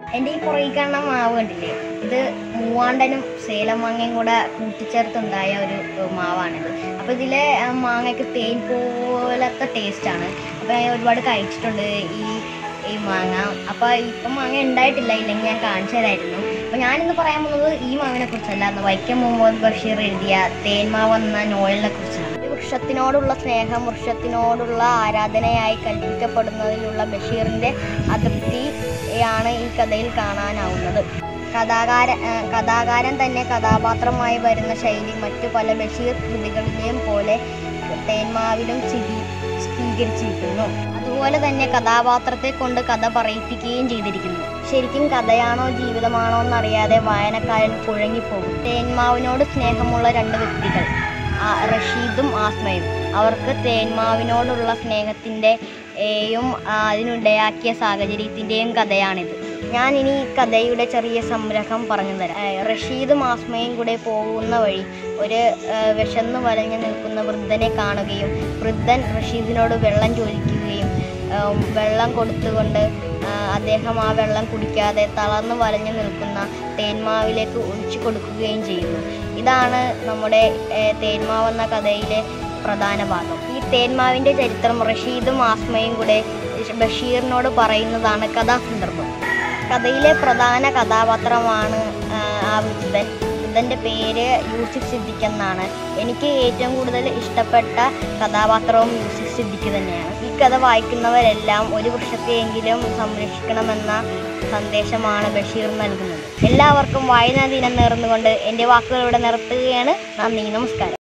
എൻ്റെ ഈ പുറകിൽ കാണുന്ന മാവ് കണ്ടില്ലേ, ഇത് മൂവാണ്ടനും സേലം മാങ്ങയും കൂടെ കൂട്ടിച്ചേർത്തുണ്ടായ ഒരു മാവാണിത്. അപ്പോൾ ഇതിലെ മാങ്ങയ്ക്ക് തേൻ പോലത്തെ ടേസ്റ്റാണ്. അപ്പോൾ ഞാൻ ഒരുപാട് കഴിച്ചിട്ടുണ്ട് ഈ മാങ്ങ. അപ്പോൾ ഇപ്പം മാങ്ങ ഉണ്ടായിട്ടില്ല, ഇല്ലെങ്കിൽ ഞാൻ കാണിച്ചു തരായിരുന്നു. അപ്പോൾ ഞാനിന്ന് പറയാൻ പോകുന്നത് ഈ മാവിനെ കുറിച്ചല്ല, വൈക്കം മുഹമ്മദ് ബഷീർ എഴുതിയ തേന്മാവ് എന്ന നോവലിനെ കുറിച്ചാണ്. വൃക്ഷത്തിനോടുള്ള സ്നേഹം, വൃക്ഷത്തിനോടുള്ള ആരാധനയായി കൽപ്പിക്കപ്പെടുന്നതിലുള്ള ബഷീറിൻ്റെ അതൃപ്തിയാണ് ഈ കഥയിൽ കാണാനാവുന്നത്. കഥാകാരൻ തന്നെ കഥാപാത്രമായി വരുന്ന ശൈലി മറ്റു പല ബഷീർ കൃതികളിലെയും പോലെ തേന്മാവിലും ചിത്രീകരിച്ചിരിക്കുന്നു. അതുപോലെ തന്നെ കഥാപാത്രത്തെ കൊണ്ട് കഥ പറയിപ്പിക്കുകയും ചെയ്തിരിക്കുന്നു. ശരിക്കും കഥയാണോ ജീവിതമാണോ എന്നറിയാതെ വായനക്കാരൻ കുഴങ്ങിപ്പോകും. തേന്മാവിനോട് സ്നേഹമുള്ള രണ്ട് വ്യക്തികൾ, റഷീദും ആസ്മയും. അവർക്ക് തേന്മാവിനോടുള്ള സ്നേഹത്തിൻ്റെയും അതിനുണ്ടാക്കിയ സാഹചര്യത്തിൻ്റെയും കഥയാണിത്. ഞാൻ ഇനി കഥയുടെ ചെറിയ സംഗ്രഹം പറഞ്ഞു തരാം. റഷീദും ആസ്മയും കൂടെ പോകുന്ന വഴി ഒരു വിശന്നു വലഞ്ഞു നിൽക്കുന്ന വൃദ്ധനെ കാണുകയും വൃദ്ധൻ റഷീദിനോട് വെള്ളം ചോദിക്കുകയും വെള്ളം കൊടുത്തുകൊണ്ട് അദ്ദേഹം ആ വെള്ളം കുടിക്കാതെ തളർന്നു വലഞ്ഞു നിൽക്കുന്ന തേന്മാവിലേക്ക് ഒഴിച്ചു കൊടുക്കുകയും ചെയ്യുന്നു. ഇതാണ് നമ്മുടെ തേന്മാവ് എന്ന കഥയിലെ പ്രധാന ഭാഗം. ഈ തേന്മാവിൻ്റെ ചരിത്രം റഷീദും ആസ്മയും കൂടെ ബഷീറിനോട് പറയുന്നതാണ് കഥാസന്ദർഭം. കഥയിലെ പ്രധാന കഥാപാത്രമാണ് ആ വൃദ്ധൻ. വൃദ്ധൻ്റെ പേര് യൂസുഫ് സിദ്ദിഖ് എന്നാണ്. എനിക്ക് ഏറ്റവും കൂടുതൽ ഇഷ്ടപ്പെട്ട കഥാപാത്രവും യൂസുഫ് സിദ്ദിഖ് തന്നെയാണ്. ഈ കഥ വായിക്കുന്നവരെല്ലാം ഒരു വൃക്ഷത്തെയെങ്കിലും സംരക്ഷിക്കണമെന്ന സന്ദേശമാണ് ബഷീർ നൽകുന്നത്. എല്ലാവർക്കും വായനാ ദിനം നേർന്നുകൊണ്ട് എൻ്റെ വാക്കുകൾ ഇവിടെ നിർത്തുകയാണ്. നന്ദി, നമസ്കാരം.